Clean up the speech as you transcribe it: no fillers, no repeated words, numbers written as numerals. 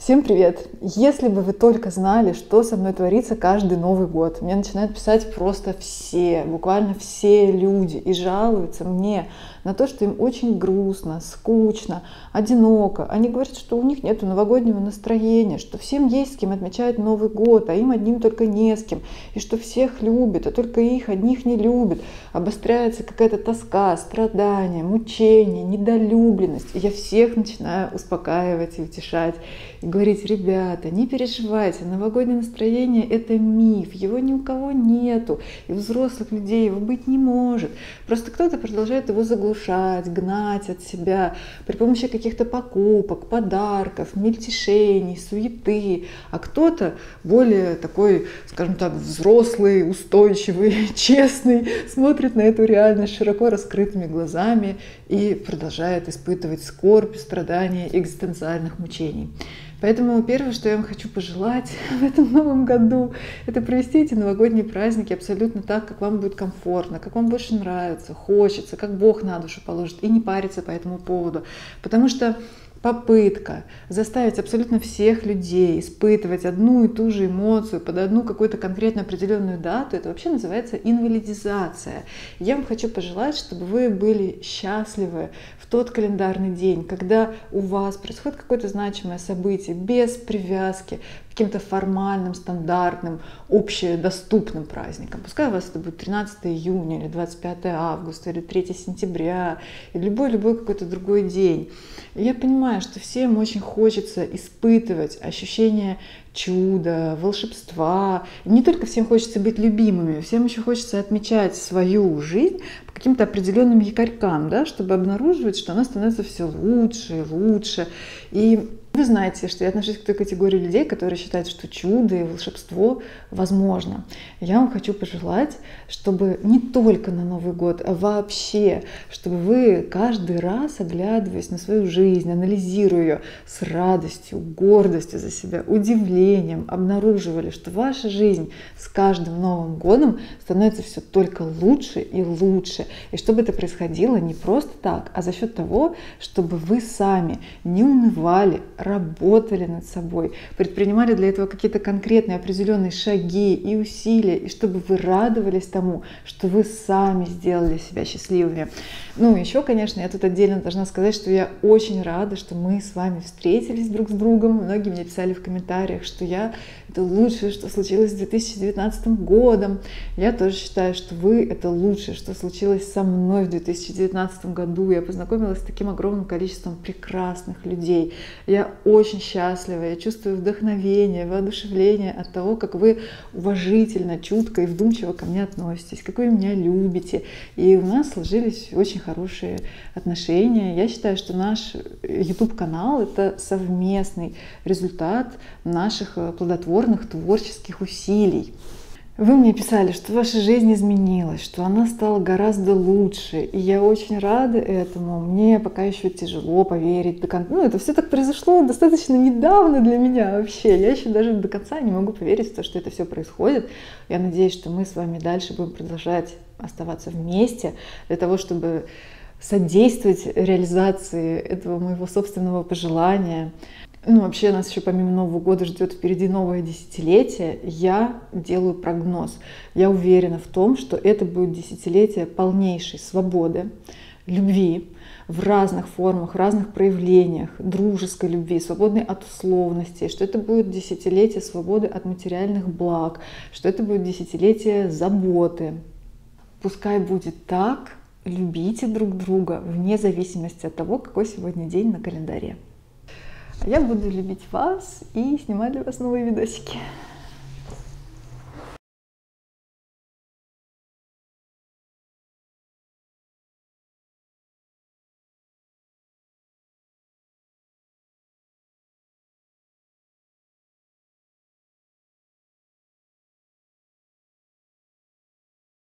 Всем привет! Если бы вы только знали, что со мной творится каждый Новый год. Мне начинают писать просто все, буквально все люди и жалуются мне на то, что им очень грустно, скучно, одиноко. Они говорят, что у них нет новогоднего настроения, что всем есть с кем отмечать Новый год, а им одним только не с кем. И что всех любят, а только их одних не любят. Обостряется какая-то тоска, страдания, мучения, недолюбленность. И я всех начинаю успокаивать и утешать. И говорить: ребята, не переживайте, новогоднее настроение — это миф, его ни у кого нету, и у взрослых людей его быть не может. Просто кто-то продолжает его заглушать, гнать от себя при помощи каких-то покупок, подарков, мельтешений, суеты. А кто-то более такой, скажем так, взрослый, устойчивый, честный, смотрит на эту реальность широко раскрытыми глазами и продолжает испытывать скорбь, страдания, экзистенциальных мучений. Поэтому первое, что я вам хочу пожелать в этом новом году, это провести эти новогодние праздники абсолютно так, как вам будет комфортно, как вам больше нравится, хочется, как Бог на душу положит, и не париться по этому поводу. Потому что попытка заставить абсолютно всех людей испытывать одну и ту же эмоцию под одну какую-то конкретно определенную дату, это вообще называется инвалидизация. Я вам хочу пожелать, чтобы вы были счастливы в тот календарный день, когда у вас происходит какое-то значимое событие без привязки к каким-то формальным, стандартным, общедоступным праздникам. Пускай у вас это будет 13 июня или 25 августа или 3 сентября или любой какой-то другой день. И я понимаю, что всем очень хочется испытывать ощущение чуда, волшебства. И не только всем хочется быть любимыми, всем еще хочется отмечать свою жизнь по каким-то определенным якорькам, да, чтобы обнаруживать, что она становится все лучше и лучше. И вы знаете, что я отношусь к той категории людей, которые считают, что чудо и волшебство возможно. Я вам хочу пожелать, чтобы не только на Новый год, а вообще, чтобы вы каждый раз, оглядываясь на свою жизнь, анализируя ее с радостью, гордостью за себя, удивлением, обнаруживали, что ваша жизнь с каждым Новым годом становится все только лучше и лучше. И чтобы это происходило не просто так, а за счет того, чтобы вы сами не унывали, работали над собой, предпринимали для этого какие-то конкретные определенные шаги и усилия, и чтобы вы радовались тому, что вы сами сделали себя счастливыми. Ну, еще, конечно, я тут отдельно должна сказать, что я очень рада, что мы с вами встретились друг с другом. Многие мне писали в комментариях, что это лучшее, что случилось с 2019 годом. Я тоже считаю, что вы — это лучшее, что случилось со мной в 2019 году. Я познакомилась с таким огромным количеством прекрасных людей. Я очень счастлива, я чувствую вдохновение, воодушевление от того, как вы уважительно, чутко и вдумчиво ко мне относитесь, как вы меня любите. И у нас сложились очень хорошие отношения. Я считаю, что наш YouTube-канал — это совместный результат наших плодотворных творческих усилий. Вы мне писали, что ваша жизнь изменилась, что она стала гораздо лучше, и я очень рада этому. Мне пока еще тяжело поверить до конца. Ну, это все так произошло достаточно недавно для меня вообще. Я еще даже до конца не могу поверить в то, что это все происходит. Я надеюсь, что мы с вами дальше будем продолжать оставаться вместе для того, чтобы содействовать реализации этого моего собственного пожелания. Ну, вообще нас еще помимо Нового года ждет впереди новое десятилетие. Я делаю прогноз. Я уверена в том, что это будет десятилетие полнейшей свободы, любви в разных формах, в разных проявлениях, дружеской любви, свободной от условностей, что это будет десятилетие свободы от материальных благ, что это будет десятилетие заботы. Пускай будет так. Любите друг друга вне зависимости от того, какой сегодня день на календаре. Я буду любить вас и снимать для вас новые видосики.